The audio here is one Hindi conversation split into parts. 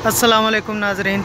अस्सलाम वालेकुम नाज़रीन।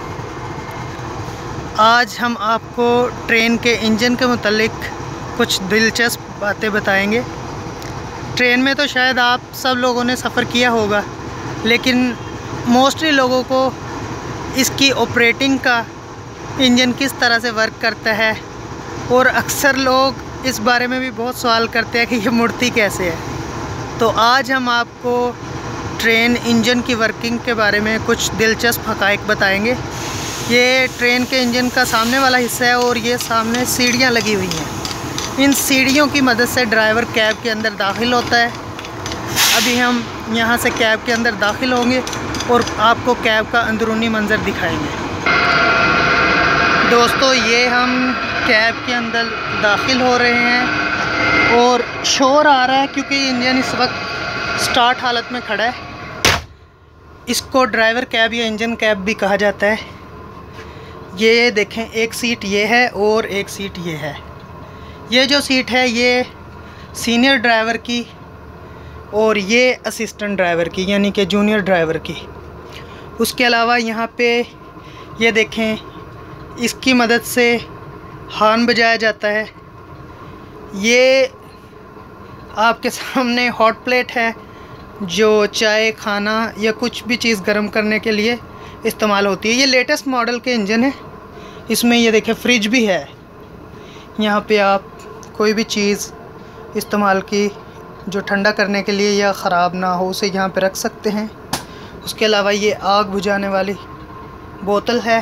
आज हम आपको ट्रेन के इंजन के मुतालिक कुछ दिलचस्प बातें बताएंगे। ट्रेन में तो शायद आप सब लोगों ने सफ़र किया होगा, लेकिन मोस्टली लोगों को इसकी ऑपरेटिंग का, इंजन किस तरह से वर्क करता है, और अक्सर लोग इस बारे में भी बहुत सवाल करते हैं कि ये मुड़ती कैसे है। तो आज हम आपको ट्रेन इंजन की वर्किंग के बारे में कुछ दिलचस्प हक़ाइक़ बताएंगे। ये ट्रेन के इंजन का सामने वाला हिस्सा है और ये सामने सीढ़ियाँ लगी हुई हैं। इन सीढ़ियों की मदद से ड्राइवर कैब के अंदर दाखिल होता है। अभी हम यहाँ से कैब के अंदर दाखिल होंगे और आपको कैब का अंदरूनी मंज़र दिखाएंगे। दोस्तों, ये हम कैब के अंदर दाखिल हो रहे हैं और शोर आ रहा है क्योंकि इंजन इस वक्त स्टार्ट हालत में खड़ा है। इसको ड्राइवर कैब या इंजन कैब भी कहा जाता है। ये देखें, एक सीट ये है और एक सीट ये है। ये जो सीट है ये सीनियर ड्राइवर की और ये असिस्टेंट ड्राइवर की, यानी कि जूनियर ड्राइवर की। उसके अलावा यहाँ पे ये देखें, इसकी मदद से हॉर्न बजाया जाता है। ये आपके सामने हॉट प्लेट है जो चाय, खाना या कुछ भी चीज़ गर्म करने के लिए इस्तेमाल होती है। ये लेटेस्ट मॉडल के इंजन है। इसमें ये देखें, फ्रिज भी है। यहाँ पे आप कोई भी चीज़ इस्तेमाल की जो ठंडा करने के लिए या ख़राब ना हो, उसे यहाँ पे रख सकते हैं। उसके अलावा ये आग बुझाने वाली बोतल है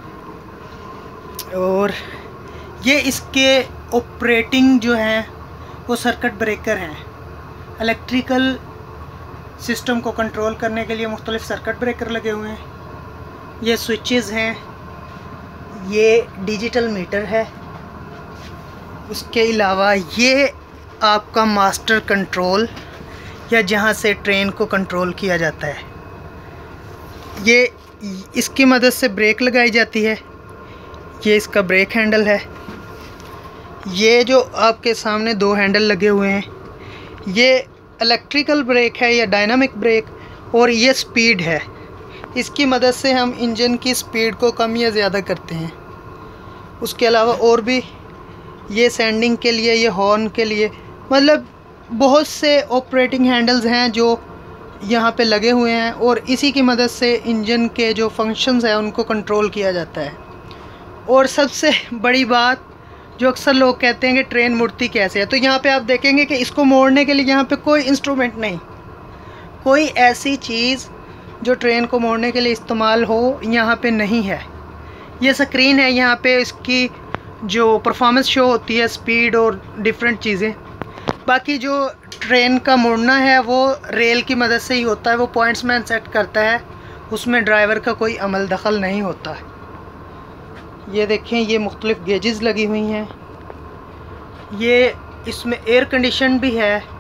और ये इसके ऑपरेटिंग जो है वो सर्किट ब्रेकर हैं। इलेक्ट्रिकल सिस्टम को कंट्रोल करने के लिए मुख्तलिफ सर्किट ब्रेकर लगे हुए हैं। ये स्विचेस हैं, ये डिजिटल मीटर है। उसके अलावा ये आपका मास्टर कंट्रोल, या जहाँ से ट्रेन को कंट्रोल किया जाता है। ये इसकी मदद से ब्रेक लगाई जाती है। ये इसका ब्रेक हैंडल है। ये जो आपके सामने दो हैंडल लगे हुए हैं, ये इलेक्ट्रिकल ब्रेक है या डायनामिक ब्रेक, और ये स्पीड है। इसकी मदद से हम इंजन की स्पीड को कम या ज़्यादा करते हैं। उसके अलावा और भी ये सैंडिंग के लिए, ये हॉर्न के लिए, मतलब बहुत से ऑपरेटिंग हैंडल्स हैं जो यहाँ पे लगे हुए हैं, और इसी की मदद से इंजन के जो फंक्शंस हैं उनको कंट्रोल किया जाता है। और सबसे बड़ी बात जो अक्सर लोग कहते हैं कि ट्रेन मुड़ती कैसे है, तो यहाँ पे आप देखेंगे कि इसको मोड़ने के लिए यहाँ पे कोई इंस्ट्रूमेंट नहीं, कोई ऐसी चीज़ जो ट्रेन को मोड़ने के लिए इस्तेमाल हो यहाँ पे नहीं है। ये स्क्रीन है, यहाँ पे इसकी जो परफॉर्मेंस शो होती है, स्पीड और डिफरेंट चीज़ें। बाकी जो ट्रेन का मोड़ना है वो रेल की मदद से ही होता है। वो पॉइंट्समैन सेट करता है, उसमें ड्राइवर का कोई अमल दखल नहीं होता। ये देखें, ये मुख्तलिफ गेजेस लगी हुई हैं। ये इसमें एयर कंडीशन भी है,